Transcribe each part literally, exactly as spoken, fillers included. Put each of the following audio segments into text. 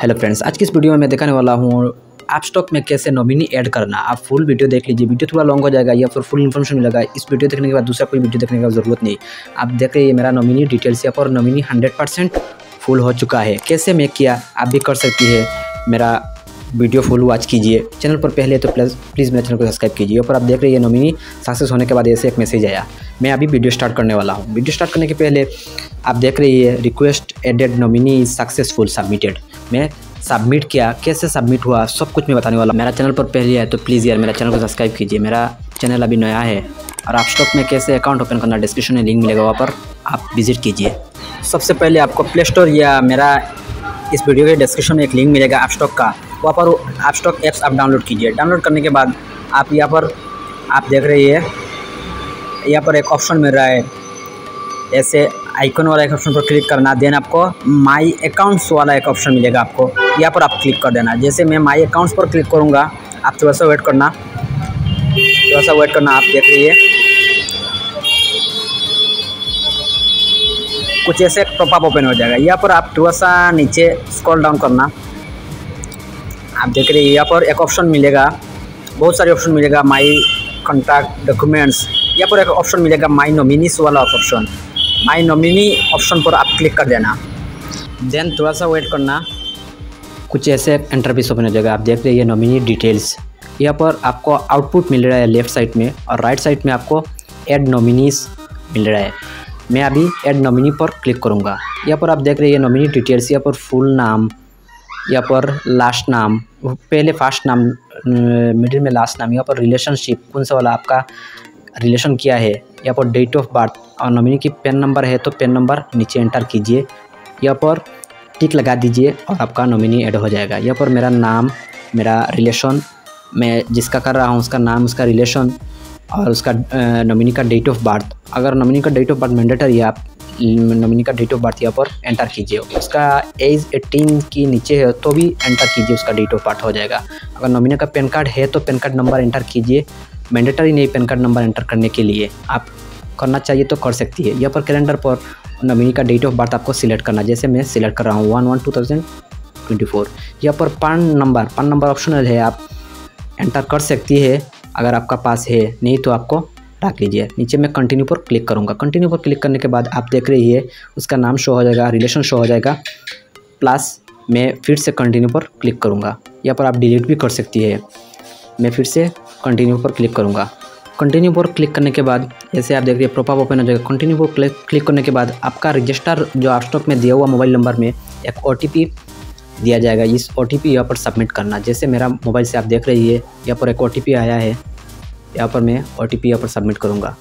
Hello friends, आज की इस वीडियो में मैं दिखाने वाला हूँ एपस्टॉक में कैसे नॉमिनी ऐड करना। आप फुल वीडियो देख लीजिए, वीडियो थोड़ा लॉन्ग हो जाएगा या फिर फुल इन्फॉर्मेशन मिलेगा। इस वीडियो देखने के बाद दूसरा कोई वीडियो देखने की ज़रूरत नहीं। आप देख रहे हैं मेरा नॉमिनी डिटेल्स, यहाँ पर नॉमिनी हंड्रेड परसेंट फुल हो चुका है। कैसे मैं किया आप भी कर सकती है। मेरा वीडियो फुल वॉच कीजिए। चैनल पर पहले तो प्लीज़ प्लीज़ मेरे चैनल को सब्सक्राइब कीजिए। और आप देख रहे हैं नॉमिनी सक्सेस होने के बाद ऐसे एक मैसेज आया। मैं अभी वीडियो स्टार्ट करने वाला हूँ। वीडियो स्टार्ट करने के पहले आप देख रही है request added nominee is successful submitted. मैं सबमिट किया, कैसे सबमिट हुआ सब कुछ मैं बताने वाला। मेरा चैनल पर पहले है तो प्लीज़ यार मेरा चैनल को सब्सक्राइब कीजिए। मेरा चैनल अभी नया है। और एपस्टॉक में कैसे अकाउंट ओपन करना डिस्क्रिप्शन में लिंक मिलेगा, वहाँ पर आप विजिट कीजिए। सबसे पहले आपको प्ले स्टोर या मेरा इस वीडियो के डिस्क्रिप्शन में एक लिंक मिलेगा एपस्टॉक का, वहाँ पर एपस्टॉक ऐप्स आप डाउनलोड कीजिए। डाउनलोड करने के बाद आप यहाँ पर आप देख रही है यहाँ पर एक ऑप्शन मिल रहा है, ऐसे आइकन वाला एक ऑप्शन पर क्लिक करना। देन आपको माई अकाउंट्स वाला एक ऑप्शन मिलेगा, आपको यहाँ पर आप क्लिक कर देना। जैसे मैं माई अकाउंट्स पर क्लिक करूँगा, आप थोड़ा सा वेट करना थोड़ा सा वेट करना आप देख रही है कुछ ऐसे पॉपअप ओपन हो जाएगा। यहाँ पर आप थोड़ा सा नीचे स्क्रॉल डाउन करना। आप देख रहे हैं यहाँ पर एक ऑप्शन मिलेगा, बहुत सारे ऑप्शन मिलेगा। माई कॉन्टैक्ट डॉक्यूमेंट्स, यहाँ पर एक ऑप्शन मिलेगा माई नॉमिनीस वाला ऑप्शन। माई नॉमिनी ऑप्शन पर आप क्लिक कर देना। देन थोड़ा सा वेट करना, कुछ ऐसे इंटरफेस ओपन हो जाएगा। आप देख रहे हैं नॉमिनी डिटेल्स, यहाँ पर आपको आउटपुट मिल रहा है लेफ्ट साइड में, और राइट साइड में आपको ऐड नॉमिनीस मिल रहा है। मैं अभी ऐड नॉमिनी पर क्लिक करूँगा। यहाँ पर आप देख रहे हैं नॉमिनी डिटेल्स, यहाँ पर फुल नाम, यहाँ पर लास्ट नाम, पहले फर्स्ट नाम, मिडिल में लास्ट नाम, यहाँ पर रिलेशनशिप कौन सा वाला आपका रिलेशन किया है, यहाँ पर डेट ऑफ बर्थ, और नॉमिनी की पेन नंबर है तो पेन नंबर नीचे एंटर कीजिए। यहाँ पर टिक लगा दीजिए और आपका नॉमिनी ऐड हो जाएगा। यहाँ पर मेरा नाम, मेरा रिलेशन, मैं जिसका कर रहा हूँ उसका नाम, उसका रिलेशन, और उसका नॉमिनी का डेट ऑफ बर्थ। अगर नॉमिनी का डेट ऑफ बर्थ मैंडेटरी है, आप नॉमिनी का डेट ऑफ बर्थ यहाँ पर एंटर कीजिए। उसका एज एटीन की नीचे है तो भी एंटर कीजिए, उसका डेट ऑफ बर्थ हो जाएगा। अगर नॉमिनी का पैन कार्ड है तो पैन कार्ड नंबर एंटर कीजिए। मैंडेटरी नहीं पैन कार्ड नंबर एंटर करने के लिए, आप करना चाहिए तो कर सकती है। यहाँ पर कैलेंडर पर नॉमिनी का डेट ऑफ बर्थ आपको सिलेक्ट करना। जैसे मैं सिलेक्ट कर रहा हूँ one one two thousand twenty four. यहाँ पर पान नंबर पान नंबर ऑप्शनल है, आप एंटर कर सकती है अगर आपका पास है, नहीं तो आपको रख लीजिए। नीचे मैं कंटिन्यू पर क्लिक करूँगा। कंटिन्यू पर क्लिक करने के बाद आप देख रही है उसका नाम शो हो जाएगा, रिलेशन शो हो जाएगा, प्लस मैं फिर से कंटिन्यू पर क्लिक करूँगा। यहाँ पर आप डिलीट भी कर सकती है। मैं फिर से कंटिन्यू पर क्लिक करूँगा। कंटिन्यू पर क्लिक करने के बाद जैसे आप देख रहे हैं पॉपअप ओपन हो जाएगा। कंटिन्यू पर क्लिक क्लिक करने के बाद आपका रजिस्टर जो एपस्टॉक में दिया हुआ मोबाइल नंबर में एक ओ टी पी दिया जाएगा। इस ओ टी पी यहाँ पर सबमिट करना। जैसे मेरा मोबाइल से आप देख रही है यहाँ पर एक ओ टी पी आया है, यहाँ पर मैं ओ टी पी यहाँ पर सबमिट करूँगा।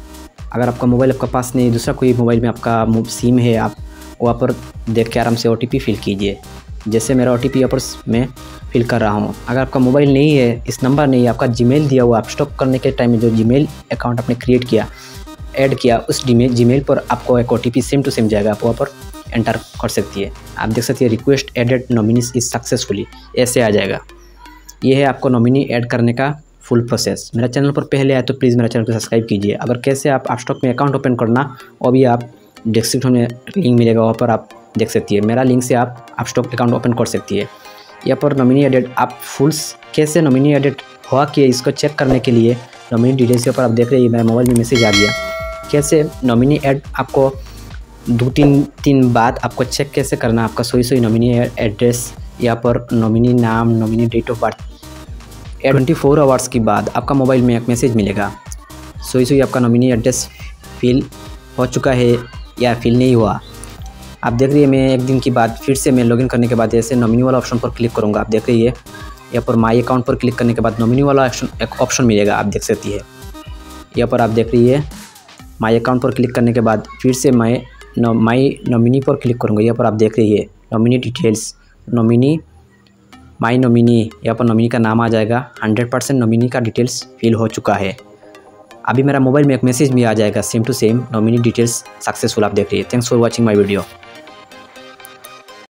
अगर आपका मोबाइल आपका पास नहीं, दूसरा कोई मोबाइल में आपका सिम है, आप वहाँ पर देख के आराम से ओ टी पी फिल कीजिए। जैसे मेरा ओ टी पी यहाँ पर मैं फिल कर रहा हूँ। अगर आपका मोबाइल नहीं है, इस नंबर नहीं है, आपका जीमेल दिया हुआ एपस्टॉक करने के टाइम में जो जीमेल अकाउंट आपने क्रिएट किया, ऐड किया, उस जीमेल जीमेल पर आपको एक O T P same to same जाएगा, आप वहाँ पर एंटर कर सकती है। आप देख सकती है request added nominees is successfully, ऐसे आ जाएगा। ये है आपको नॉमिनी ऐड करने का फुल प्रोसेस। मेरा चैनल पर पहले आए तो प्लीज़ मेरा चैनल को सब्सक्राइब कीजिए। अगर कैसे आप एपस्टॉक में अकाउंट ओपन करना, वो भी आप डिस्क्रिप्शन में लिंक मिलेगा, वहाँ पर आप देख सकती है। मेरा लिंक से आप एपस्टॉक अकाउंट ओपन कर सकती है। यहाँ पर नॉमिनी एडेड आप फुल्स कैसे नॉमिनी एडेड हुआ कि इसको चेक करने के लिए नॉमिनी डिटेल्स के ऊपर आप देख रहे हैं मेरे मोबाइल में मैसेज आ गया। कैसे नॉमिनी ऐड आपको दो तीन तीन बाद आपको चेक कैसे करना, आपका सोई सोई नॉमिनी एड्रेस, यहाँ पर नॉमिनी नाम, nominee date of birth. Twenty four hours के बाद आपका मोबाइल में एक मैसेज मिलेगा, सोई सोई आपका नॉमिनी एड्रेस फिल हो चुका है या फिल नहीं हुआ। आप देख रही है मैं एक दिन के बाद फिर से मैं लॉगिन करने के बाद ऐसे नॉमिनी वाला ऑप्शन पर क्लिक करूँगा। आप देख रही है यहाँ पर माई अकाउंट पर क्लिक करने के बाद नॉमिनी वाला ऑप्शन एक ऑप्शन मिलेगा, आप देख सकती है। यहाँ पर आप देख रही है माई अकाउंट पर क्लिक करने के बाद फिर से मैं नो माई नॉमिनी पर क्लिक करूँगा। यहाँ पर आप देख रही है nominee details, nominee my nominee, यहाँ पर नॉमिनी का नाम आ जाएगा। हंड्रेड परसेंट नॉमिनी का डिटेल्स फिल हो चुका है। अभी मेरा मोबाइल में एक मैसेज भी आ जाएगा same to same nominee details successful, आप देख रही है। Thanks for watching my video.